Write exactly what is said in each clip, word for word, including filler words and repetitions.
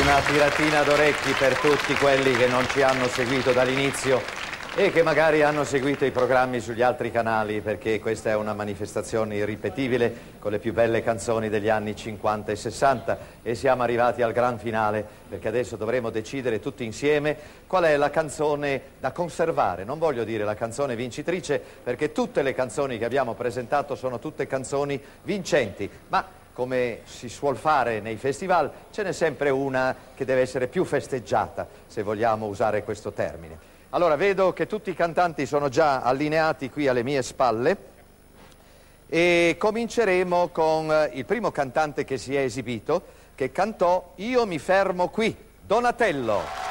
Una tiratina d'orecchi per tutti quelli che non ci hanno seguito dall'inizio e che magari hanno seguito i programmi sugli altri canali, perché questa è una manifestazione irripetibile con le più belle canzoni degli anni cinquanta e sessanta, e siamo arrivati al gran finale, perché adesso dovremo decidere tutti insieme qual è la canzone da conservare. Non voglio dire la canzone vincitrice, perché tutte le canzoni che abbiamo presentato sono tutte canzoni vincenti, ma come si suol fare nei festival, ce n'è sempre una che deve essere più festeggiata, se vogliamo usare questo termine. Allora, vedo che tutti i cantanti sono già allineati qui alle mie spalle e cominceremo con il primo cantante che si è esibito, che cantò Io mi fermo qui, Donatello.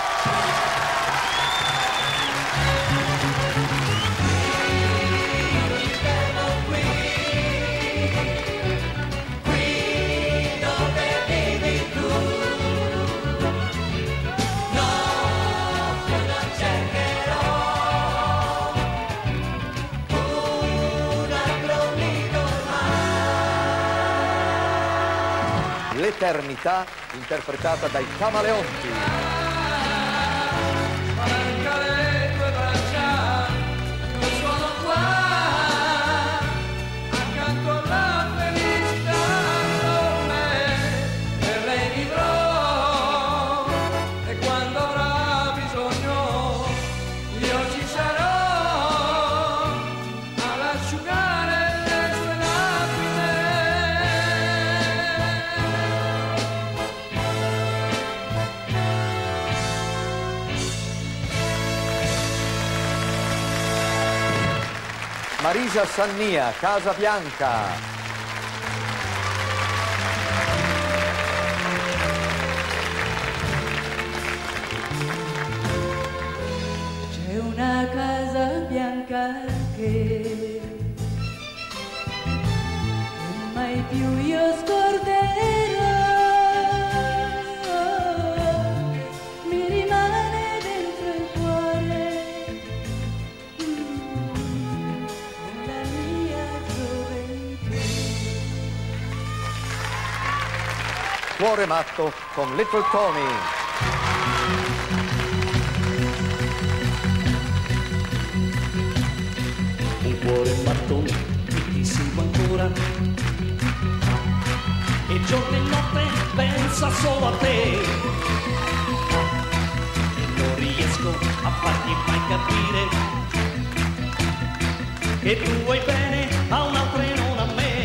L'eternità interpretata dai Camaleonti. Manca le tue braccia, io sono qua, accanto alla felicità con me, per lei vivrò, e quando avrà bisogno io ci sarò, ad asciugare le sue lacrime. Marisa Sannia, Casa Bianca. C'è una casa bianca che mai più io scorderò, mi rimane dentro il cuore la mia gioventù. Cuore matto con Little Tony. Un cuore matto che ti seguo ancora, e giorno e notte pensa solo a te, e non riesco a fargli mai capire che tu vuoi bene a un'altra e non a me.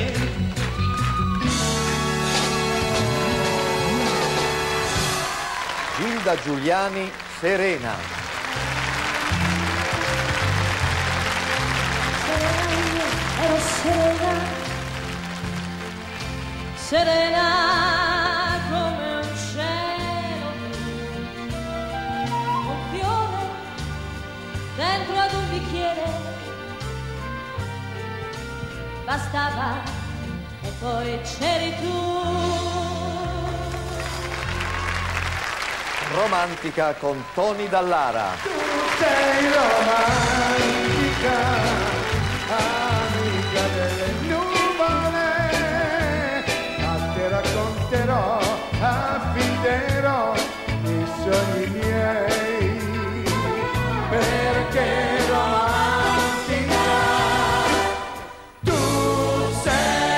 Gilda Giuliani, Serena. Ero serena, serena come un cielo blu, un fiore dentro ad un bicchiere, bastava e poi c'eri tu. Romantica con Tony Dallara. Tu sei romantica, amica delle nuvole, ma ti racconterò, affiderò i sogni miei, perché romantica tu sei.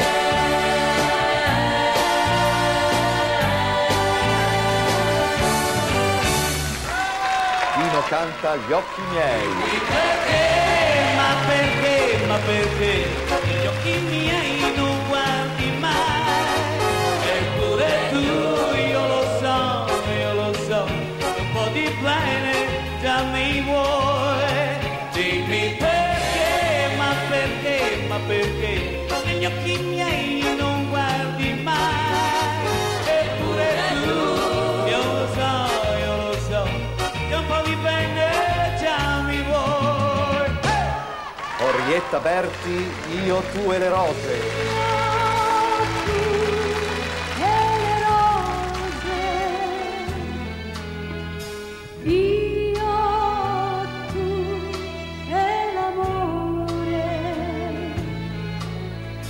Pino canta Gli occhi miei. Perché, ma perché, ma perché negli occhi miei non guardi mai? Eppure tu, io lo so, io lo so, un po' di bene già mi vuoi. Dimmi perché, ma perché, ma perché negli occhi miei non guardi mai? Eppure tu, io lo so, io lo so, che un po' di bene già mi vuoi. Orietta Berti, Io, tu e le rose. Io, tu e l'amore,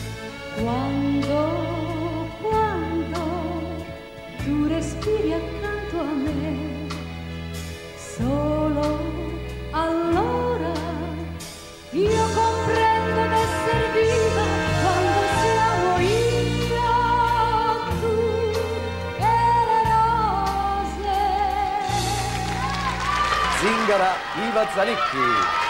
quando, quando tu respiri accanto a me, solo allora io comprendo d'esser viva quando siamo io, tu e le rose. Zingara, Iva Zanicchi.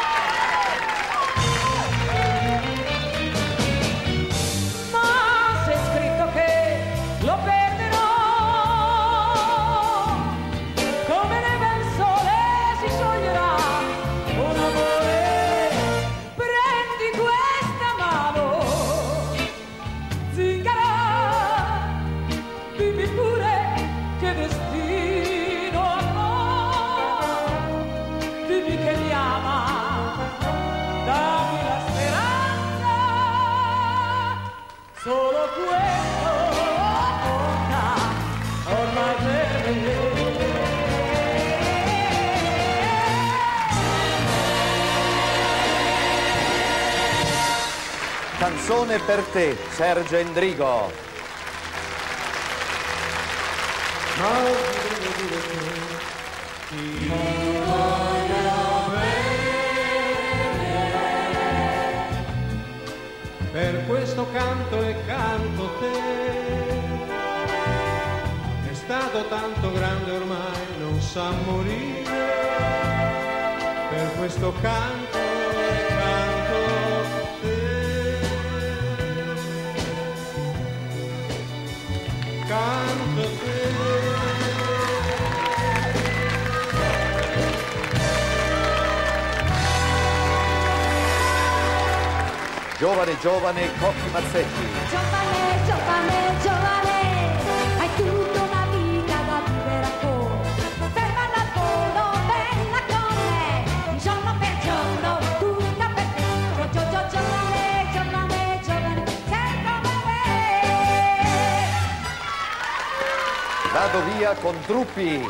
Canzone per te, Sergio Endrigo. Per questo canto e canto te, è stato tanto grande ormai, non sa morire. Per questo canto e canto te, canto te. Giovane, giovane, Cocchi Mazzetti. Giovane, giovane, giovane, hai tutta una vita da vivere ancora. Fermala al volo, bella con me, giorno per giorno, tutta per te. Gio, gio, giovane, giovane, giovane, sei come me. Vado via con Truppi.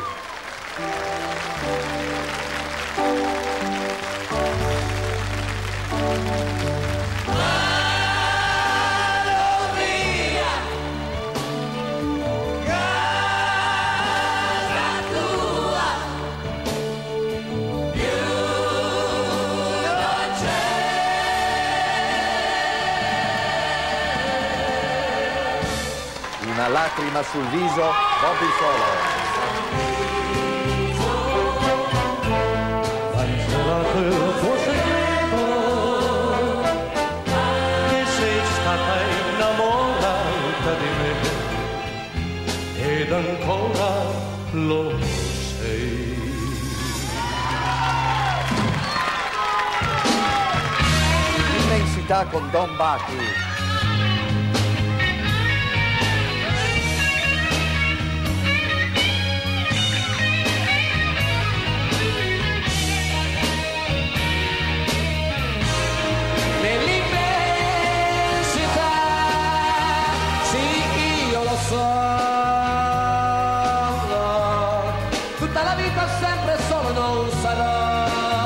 Una lacrima sul viso, Bobby Solo. Angela, il tuo segreto, che sei stata innamorata di me, ed ancora lo sei. Immensità con Don Bachi. Tutta la vita sempre solo non sarò,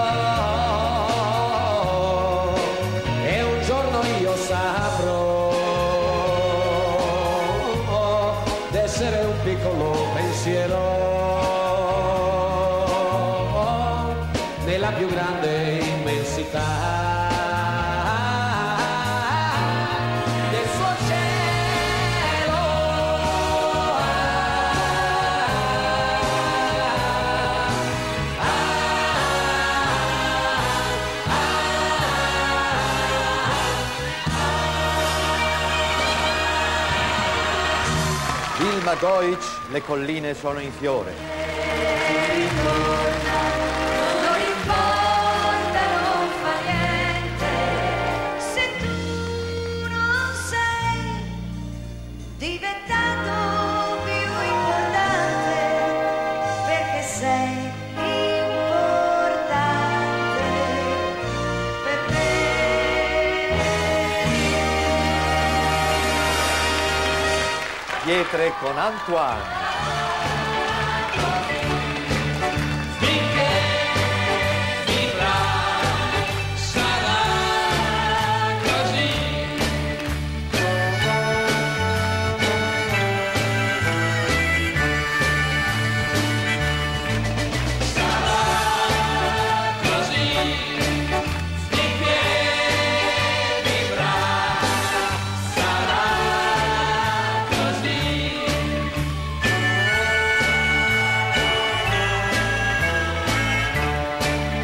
e un giorno io saprò d'essere un piccolo pensiero nella più grande immensità. Vilma Goic, Le colline sono in fiore. Non importa, non fa niente, se tu non sei diventato più importante, perché sei importante per me. Pietre con Antoine.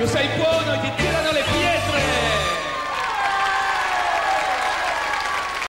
Tu sei buono e ti tirano le pietre.